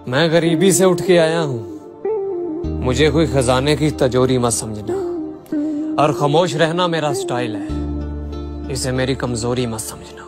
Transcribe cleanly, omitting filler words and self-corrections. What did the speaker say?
मैं गरीबी से उठ के आया हूँ, मुझे कोई खजाने की तजोरी मत समझना। और खामोश रहना मेरा स्टाइल है, इसे मेरी कमजोरी मत समझना।